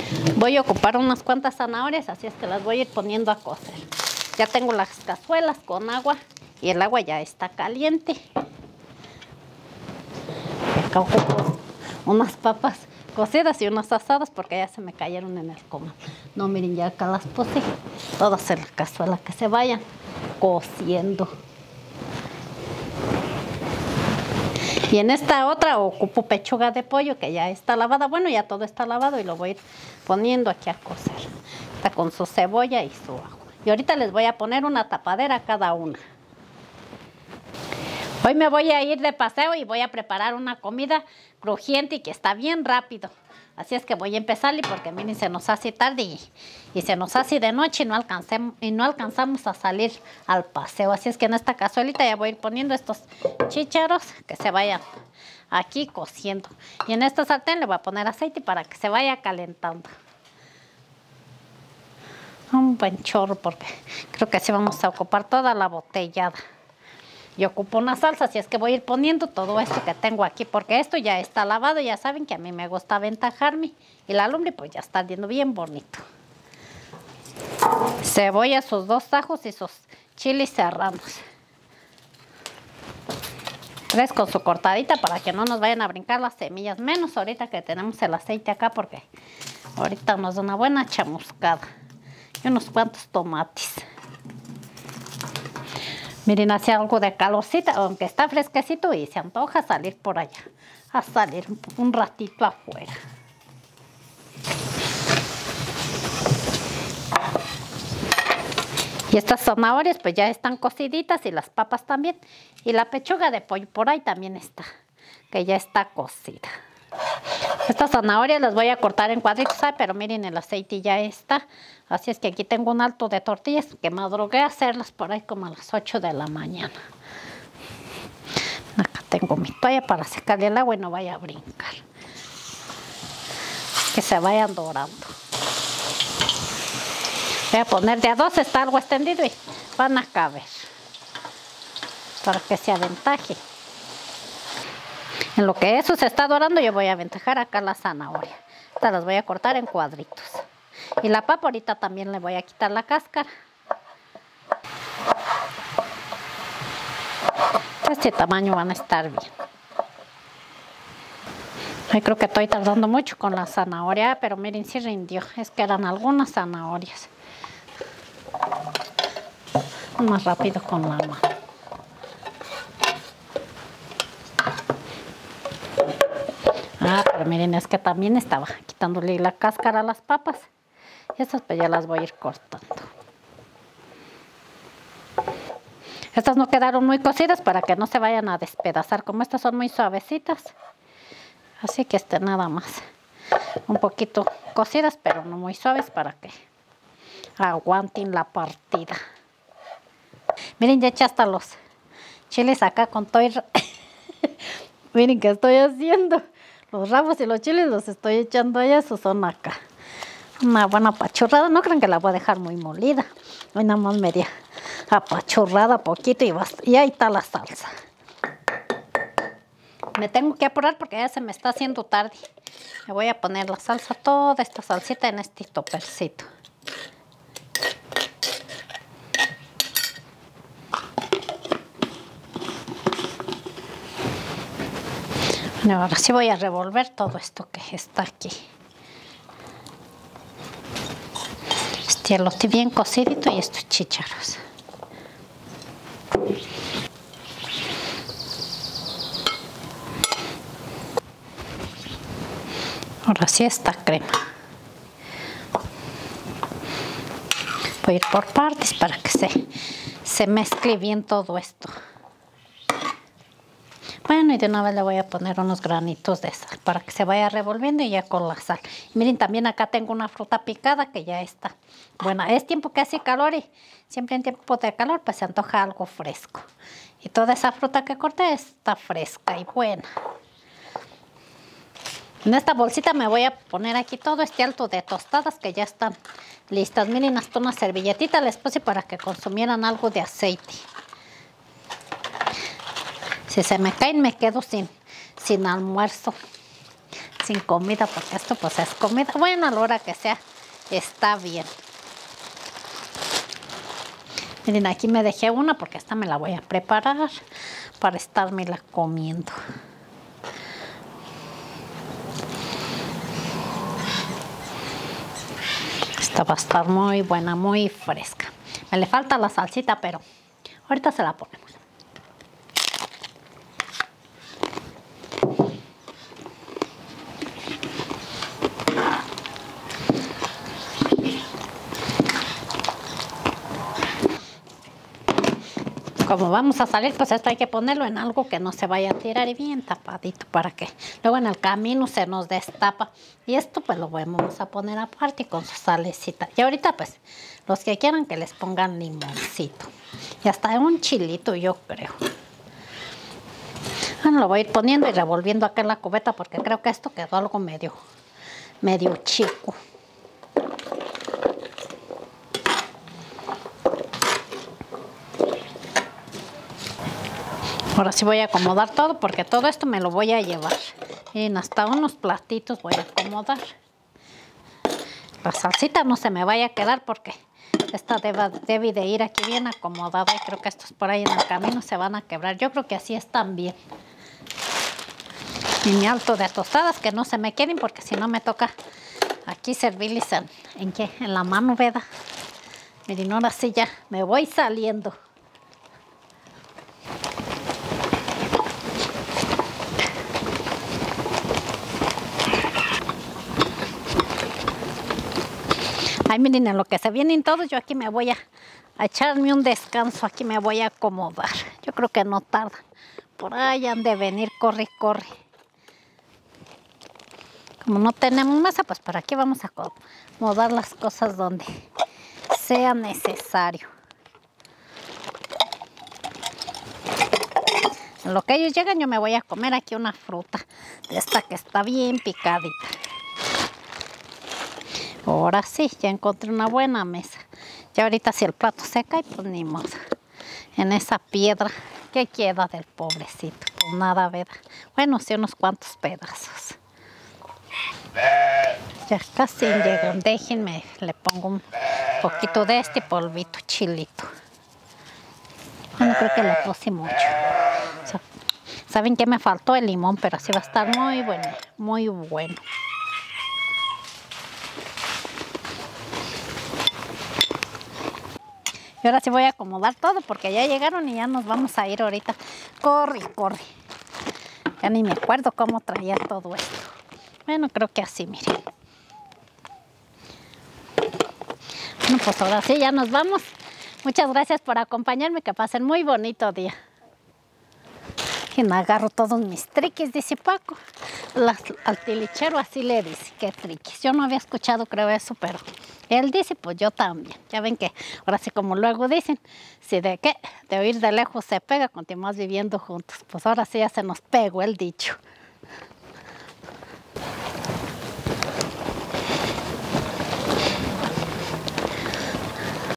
Voy a ocupar unas cuantas zanahorias, así es que las voy a ir poniendo a cocer. Ya tengo las cazuelas con agua y el agua ya está caliente. Acá ocupo unas papas cocidas y unas asadas porque ya se me cayeron en el comal. No, miren, ya acá las puse todas en la cazuela que se vayan cociendo. Y en esta otra ocupo pechuga de pollo que ya está lavada. Bueno, ya todo está lavado y lo voy a ir poniendo aquí a cocer. Está con su cebolla y su ajo. Y ahorita les voy a poner una tapadera a cada una. Hoy me voy a ir de paseo y voy a preparar una comida crujiente y que está bien rápido. Así es que voy a empezarle porque miren, se nos hace tarde y se nos hace de noche y no alcanzamos a salir al paseo. Así es que en esta cazuelita ya voy a ir poniendo estos chícharos que se vayan aquí cociendo. Y en esta sartén le voy a poner aceite para que se vaya calentando. Un buen chorro porque creo que así vamos a ocupar toda la botellada. Yo ocupo una salsa, así es que voy a ir poniendo todo esto que tengo aquí, porque esto ya está lavado, ya saben que a mí me gusta aventajarme. Y la lumbre pues ya está viendo bien bonito. Cebolla, sus 2 ajos y sus chiles serranos. 3 con su cortadita para que no nos vayan a brincar las semillas, menos ahorita que tenemos el aceite acá, porque ahorita nos da una buena chamuscada. Y unos cuantos tomates. Miren, hace algo de calorcita, aunque está fresquecito y se antoja salir por allá, a salir un ratito afuera. Y estas zanahorias pues ya están cociditas y las papas también. Y la pechuga de pollo por ahí también está, que ya está cocida. Estas zanahorias las voy a cortar en cuadritos, pero miren, el aceite ya está. Así es que aquí tengo un alto de tortillas que madrugué a hacerlas por ahí como a las 8 de la mañana. Acá tengo mi toalla para secarle el agua y no vaya a brincar. Que se vayan dorando. Voy a poner de a 2, está algo extendido y van a caber. Para que se aventaje. En lo que eso se está dorando, yo voy a aventajar acá la zanahoria. Estas las voy a cortar en cuadritos. Y la papa ahorita también le voy a quitar la cáscara. Este tamaño van a estar bien. Ay, creo que estoy tardando mucho con la zanahoria, pero miren, sí rindió. Es que eran algunas zanahorias. Más rápido con la mano. Ah, pero miren, es que también estaba quitándole la cáscara a las papas. Estas pues ya las voy a ir cortando. Estas no quedaron muy cocidas para que no se vayan a despedazar. Como estas son muy suavecitas. Así que nada más. Un poquito cocidas, pero no muy suaves para que aguanten la partida. Miren, ya eché hasta los chiles acá con todo. Miren qué estoy haciendo. Los rabos y los chiles los estoy echando allá, esos son acá. Una buena apachurrada, no crean que la voy a dejar muy molida. Hoy nada más media apachurrada poquito y ahí está la salsa. Me tengo que apurar porque ya se me está haciendo tarde. Me voy a poner la salsa, toda esta salsita en este topercito. Bueno, ahora sí voy a revolver todo esto que está aquí. Este elote bien cocidito y estos chícharos. Ahora sí esta crema. Voy a ir por partes para que se mezcle bien todo esto. Bueno, y de una vez le voy a poner unos granitos de sal para que se vaya revolviendo y ya con la sal. Y miren, también acá tengo una fruta picada que ya está buena. Es tiempo que hace calor y siempre en tiempo de calor pues se antoja algo fresco. Y toda esa fruta que corté está fresca y buena. En esta bolsita me voy a poner aquí todo este alto de tostadas que ya están listas. Miren, hasta una servilletita les puse para que consumieran algo de aceite. Si se me caen, me quedo sin almuerzo. sin comida, porque esto pues es comida. Bueno, a la hora que sea, está bien. Miren, aquí me dejé una porque esta me la voy a preparar para estármela comiendo. Esta va a estar muy buena, muy fresca. Me le falta la salsita, pero ahorita se la ponemos. Como vamos a salir, pues esto hay que ponerlo en algo que no se vaya a tirar y bien tapadito para que luego en el camino se nos destapa. Y esto pues lo vamos a poner aparte con su salecita. Y ahorita pues los que quieran que les pongan limoncito. Y hasta un chilito yo creo. Bueno, lo voy a ir poniendo y revolviendo acá en la cubeta porque creo que esto quedó algo medio chico. Ahora sí voy a acomodar todo porque todo esto me lo voy a llevar. Miren, hasta unos platitos voy a acomodar. La salsita no se me vaya a quedar porque esta debe de ir aquí bien acomodada. Y creo que estos por ahí en el camino se van a quebrar. Yo creo que así están bien. Y mi alto de tostadas que no se me queden porque si no me toca aquí servirles en la mano, ¿verdad? Miren, ahora sí ya me voy saliendo. Ay, miren, en lo que se vienen todos, yo aquí me voy a echarme un descanso, aquí me voy a acomodar. Yo creo que no tarda. Por ahí han de venir, corre, corre. Como no tenemos mesa, pues por aquí vamos a acomodar las cosas donde sea necesario. En lo que ellos llegan, yo me voy a comer aquí una fruta de esta que está bien picadita. Ahora sí, ya encontré una buena mesa. Ya ahorita si el plato se cae, pues ni modo. En esa piedra, ¿qué queda del pobrecito? Pues nada, ¿verdad? Bueno, sí, unos cuantos pedazos. Ya casi llegan. Déjenme, le pongo un poquito de este polvito chilito. Bueno, creo que le puse mucho. O sea, ¿saben qué me faltó? El limón, pero así va a estar muy bueno, muy bueno. Y ahora sí voy a acomodar todo porque ya llegaron y ya nos vamos a ir ahorita. Corre, corre. Ya ni me acuerdo cómo traía todo esto. Bueno, creo que así, miren. Bueno, pues ahora sí, ya nos vamos. Muchas gracias por acompañarme. Que pasen muy bonito día. Y me agarro todos mis triquis, dice Paco. Al tilichero así le dice, ¿qué triquis? Yo no había escuchado, creo, eso, pero él dice, pues yo también. Ya ven que ahora sí, como luego dicen, si de qué, de oír de lejos se pega, continuamos viviendo juntos. Pues ahora sí ya se nos pegó el dicho.